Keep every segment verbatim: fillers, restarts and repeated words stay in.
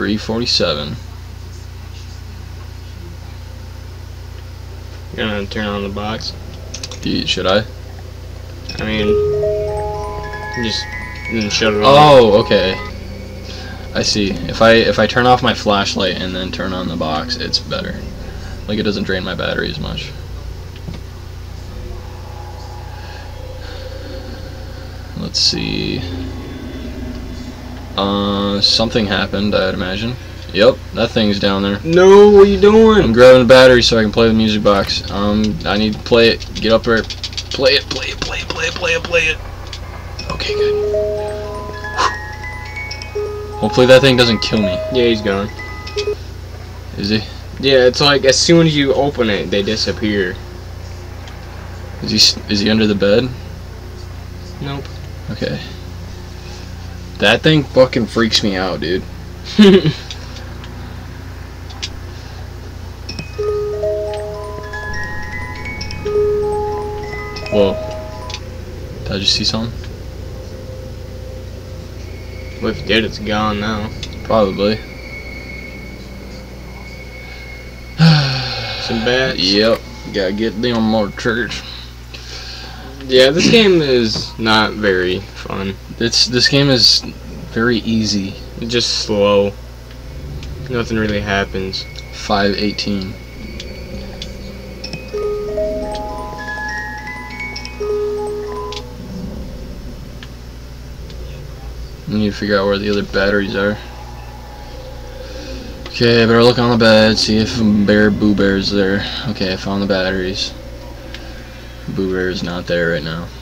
three forty-seven. You're gonna turn on the box. Should I? I mean, just then shut it on. Oh, okay. I see. If I if I turn off my flashlight and then turn on the box, it's better. Like it doesn't drain my battery as much. Let's see. Uh, something happened, I'd imagine. Yep, that thing's down there. No, what are you doing? I'm grabbing the battery so I can play the music box. Um, I need to play it. Get up there. Play it, play it, play it, play it, play it, play it. Okay, good. Hopefully that thing doesn't kill me. Yeah, he's gone. Is he? Yeah, it's like as soon as you open it, they disappear. Is he? Is he under the bed? Nope. Okay. That thing fucking freaks me out, dude. Whoa. Did I just see something? Well, if you did, it's gone now. Probably. Some bats. Yep. Gotta get them more triggers. Yeah, this game is not very fun. It's this game is very easy. It's just slow. Nothing really happens. five eighteen. I need to figure out where the other batteries are. Okay, I better look on the bed, see if Bear Boo Bear's there. Okay, I found the batteries. Boo Bear is not there right now.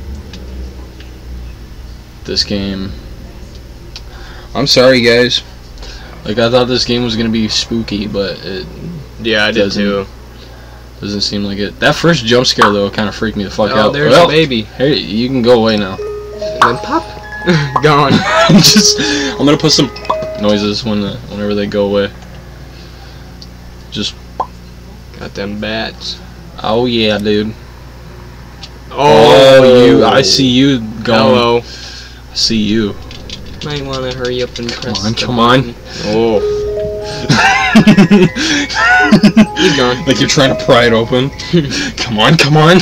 This game. I'm sorry, guys. Like, I thought this game was gonna be spooky, but it Yeah, I did too. doesn't seem like it. That first jump scare though kind of freaked me the fuck Oh, out. there's Well, a baby. Hey, you can go away now. And then pop. Gone. Just, I'm gonna put some noises when the whenever they go away. Just. Got them bats. Oh yeah, dude. Oh, Oh, you! I see you going. Hello. I see you. Might want to hurry up and Come press on, the come button. on. Oh. He's gone. Like you're trying to pry it open. Come on, come on.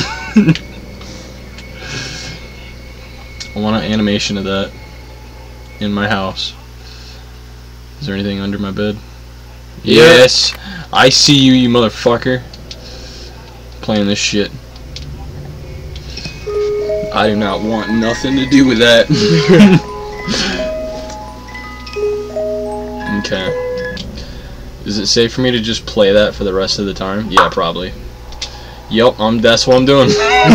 I want an animation of that in my house. Is there anything under my bed? Yeah. Yes. I see you, you motherfucker. Playing this shit. I do not want nothing to do with that. Okay. Is it safe for me to just play that for the rest of the time? Yeah, probably. Yep, um, that's what I'm doing.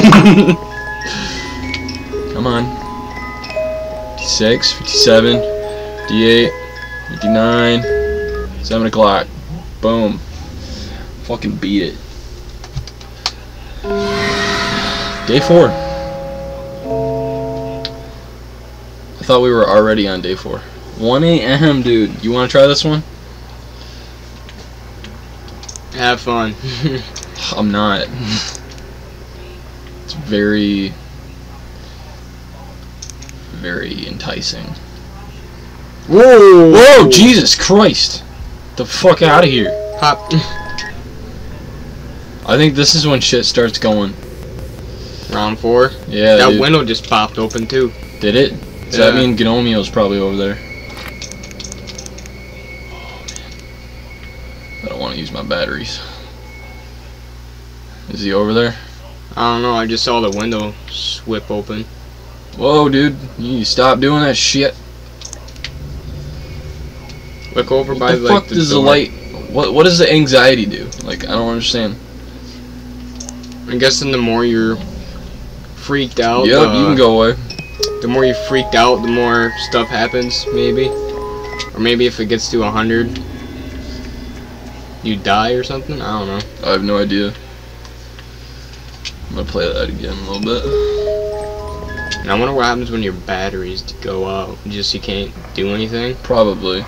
Come on. fifty-six, fifty-seven, fifty-eight, fifty-nine, seven o'clock. Boom. Fucking beat it. Day four. I thought we were already on day four. one A M dude. You want to try this one? Have fun. I'm not. It's very, very enticing. Whoa! Whoa, Jesus Christ! Get the fuck out of here. Pop. I think this is when shit starts going. Round four. Yeah, That dude. window just popped open too. Did it? Does Yeah. that mean Gnomio's probably over there? Oh, man. I don't want to use my batteries. Is he over there? I don't know. I just saw the window swip open. Whoa, dude. You need to stop doing that shit. Look over What by the like fuck the does the door. light... What, what does the anxiety do? Like, I don't understand. I'm guessing the more you're freaked out, Yep, uh, you can go away. the more you're freaked out, the more stuff happens, maybe. Or maybe if it gets to a hundred, you die or something. I don't know. I have no idea. I'm gonna play that again a little bit. And I wonder what happens when your batteries go out. Just you can't do anything. Probably.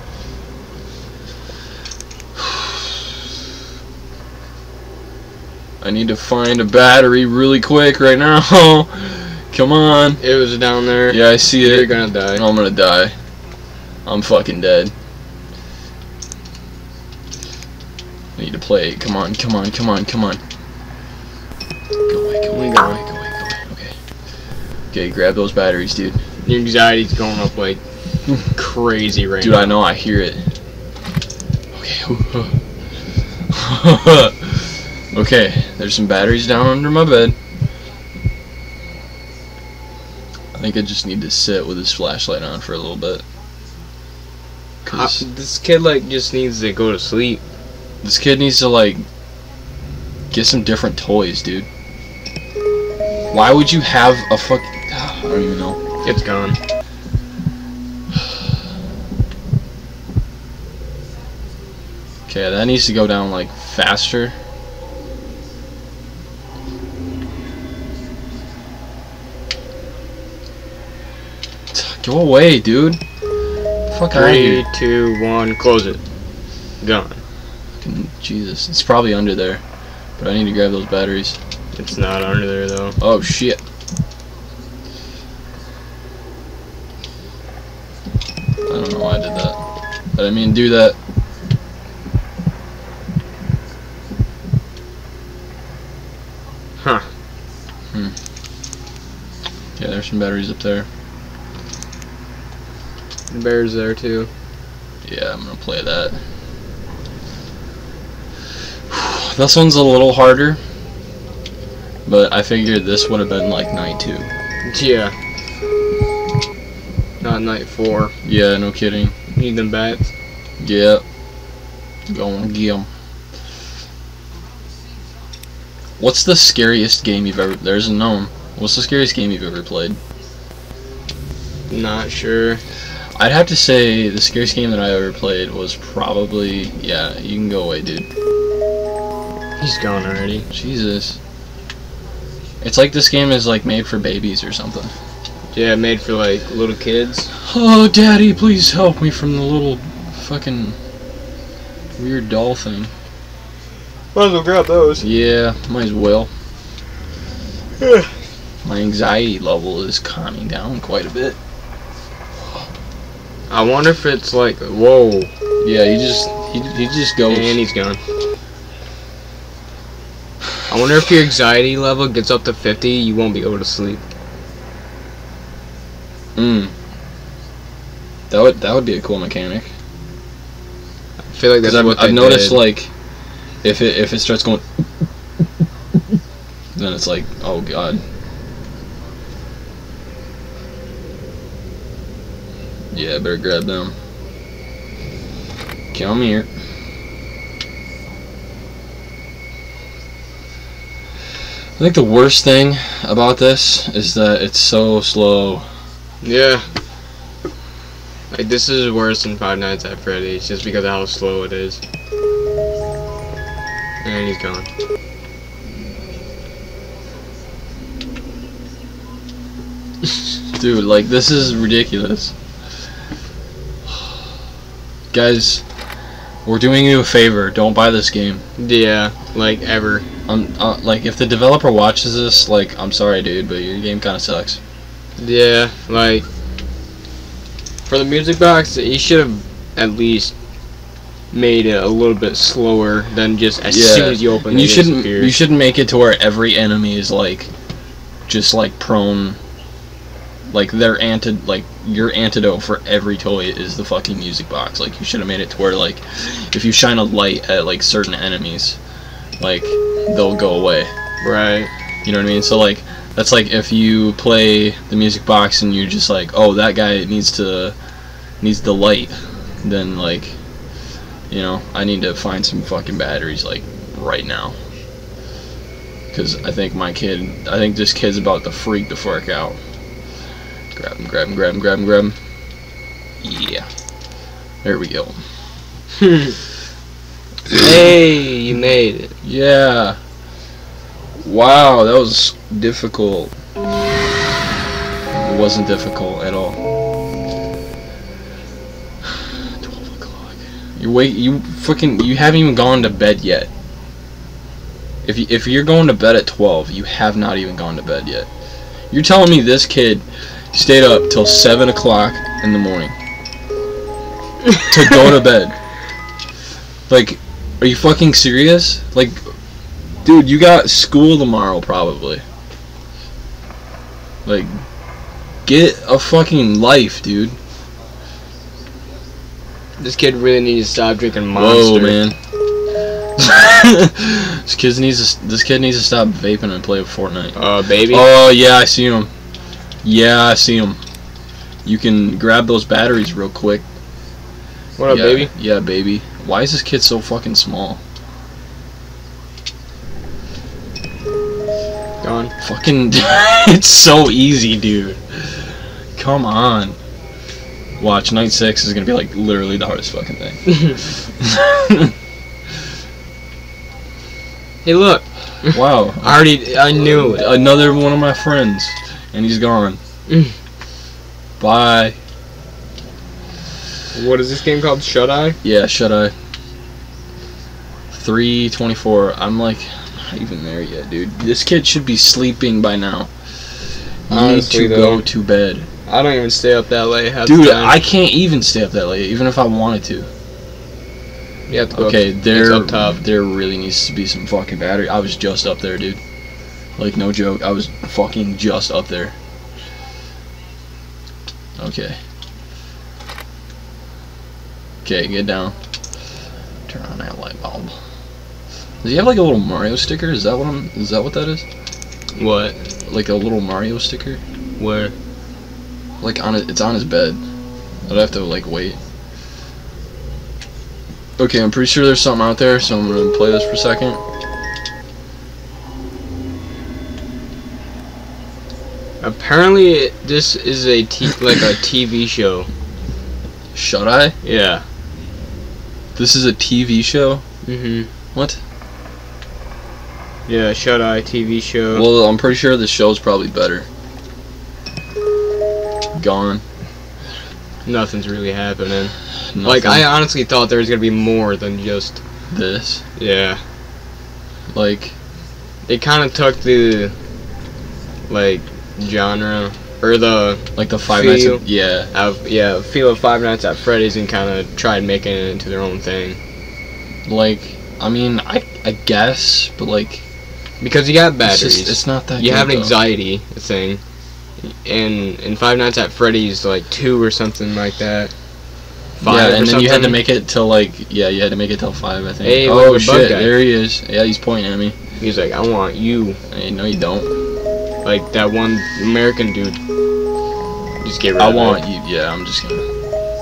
I need to find a battery really quick right now. Come on. It was down there. Yeah, I see You're it. gonna die. I'm gonna die. I'm fucking dead. I need to play. Come on, come on, come on, come on. Go away, go away, go away, go away, go away. Okay. Okay, grab those batteries, dude. Your anxiety's going up like crazy right Dude, now. I know, I hear it. Okay. Okay, there's some batteries down under my bed. I think I just need to sit with this flashlight on for a little bit. Uh, this kid like just needs to go to sleep. This kid needs to like get some different toys, dude. Why would you have a fuck? I don't even know. It's gone. Okay, that needs to go down like faster. Go away, dude. Fuck out of Three, here. two, one, close it. Gone. Fucking Jesus, it's probably under there, but I need to grab those batteries. It's not under there though. Oh shit. I don't know why I did that. I didn't mean to do that. Huh. Hmm. Yeah, there's some batteries up there. The bear's there too. Yeah, I'm gonna play that. This one's a little harder, but I figured this would have been like night two. Yeah. Not night four. Yeah, no kidding. Need them bats. Yeah. Going get 'em. What's the scariest game you've ever... There's a gnome. What's the scariest game you've ever played? Not sure. I'd have to say the scariest game that I ever played was probably... Yeah, you can go away, dude. He's gone already. Jesus. It's like this game is like made for babies or something. Yeah, made for like little kids. Oh, Daddy, please help me from the little fucking weird doll thing. Might as well grab those. Yeah, might as well. My anxiety level is calming down quite a bit. I wonder if it's like, whoa. Yeah, he just he he just goes. And he's gone. I wonder if your anxiety level gets up to fifty, you won't be able to sleep. Mm. That would that would be a cool mechanic. I feel like that's I've, what they I've noticed did. like if it if it starts going, then it's like, oh god. Yeah, I better grab them. Come here. I think the worst thing about this is that it's so slow. Yeah. Like, this is worse than Five Nights at Freddy's, just because of how slow it is. And he's gone. Dude, like, this is ridiculous. Guys, we're doing you a favor. Don't buy this game. Yeah, like, ever. Um, uh, like, if the developer watches this, like, I'm sorry, dude, but your game kind of sucks. Yeah, like, for the music box, he should have at least made it a little bit slower than just as Yeah. soon as you open And it, you it shouldn't. disappears. You shouldn't make it to where every enemy is like, just like prone. Like their anti, like your antidote for every toy is the fucking music box. Like you should have made it to where like, if you shine a light at like certain enemies, like they'll go away. Right. You know what I mean? So like that's like if you play the music box and you're just like, oh, that guy needs to needs the light, then like, you know, I need to find some fucking batteries like right now. Cause I think my kid, I think this kid's about to freak the fuck out. Grab him, grab him, grab him, grab him, grab him. Yeah. There we go. Hey, you made it. Yeah. Wow, that was difficult. It wasn't difficult at all. twelve o'clock. You wait. You freaking. You haven't even gone to bed yet. If you, if you're going to bed at twelve, you have not even gone to bed yet. You're telling me this kid stayed up till seven o'clock in the morning to go to bed. Like, Are you fucking serious? Like, dude, you got school tomorrow probably. Like, get a fucking life, dude. This kid really needs to stop drinking Whoa, Monster. man. this kid needs to. This kid needs to stop vaping and play with Fortnite. Uh, baby. Oh yeah, I see him. Yeah, I see him. You can grab those batteries real quick. What up, yeah, baby? Yeah, baby. Why is this kid so fucking small? Gone. Fucking. It's so easy, dude. Come on. Watch, night six is gonna be like literally the hardest fucking thing. Hey, look. Wow. I already, I knew it. Another one of my friends, and he's gone. Bye. What is this game called? Shut Eye? Yeah, shut eye. three twenty-four. I'm like, I'm not even there yet, dude. This kid should be sleeping by now. You Honestly, need to though, go to bed. I don't even stay up that late. half Dude, the time. I can't even stay up that late, even if I wanted to. You have to go Okay, up, there, up top. there really needs to be some fucking battery. I was just up there, dude. Like, no joke. I was fucking just up there. Okay. Okay, get down. Turn on that light bulb. Does he have like a little Mario sticker? Is that what I'm? Is that what that is? What? Like a little Mario sticker? Where? Like on it? It's on his bed. I'd have to like wait. Okay, I'm pretty sure there's something out there, so I'm gonna play this for a second. Apparently, this is a t like a T V show. Shut eye? Yeah. This is a T V show? Mhm. What? Yeah, Shut Eye T V show. Well, I'm pretty sure the show's probably better. Gone. Nothing's really happening. Nothing. Like, I honestly thought there was gonna be more than just this. yeah. Like, They kind of took the like genre or the like the Five Nights Feel. at, yeah. of yeah feel of Five Nights at Freddy's and kind of tried making it into their own thing. Like, I mean, I I guess, but like, Because you got it's batteries. just, it's not that you good, have an though. anxiety thing. And in Five Nights at Freddy's, like two or something like that. Five Yeah, or and then you had to something. make it till like, yeah, you had to make it till five, I think. Hey, oh look, the bug shit, guy. there he is. Yeah, he's pointing at me. He's like, I want you. Hey, no, you don't. Like that one American dude. Just get rid I of want it. you. Yeah, I'm just gonna.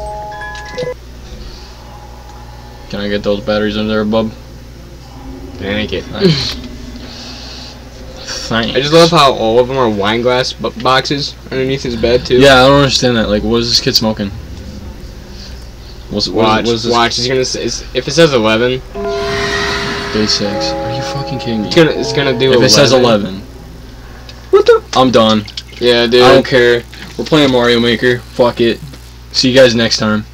Can I get those batteries in there, bub? Thank you. Thanks. Thanks. I just love how all of them are wine glass bo- boxes underneath his bed too. Yeah, I don't understand that. Like, what is this kid smoking? What's it? Watch, What is this? watch. He's gonna say, it's- if it says eleven, Day six. Are you fucking kidding me? it's gonna it's gonna do. If eleven. it says eleven, What the? I'm done. Yeah, dude. I don't care. We're playing Mario Maker. Fuck it. See you guys next time.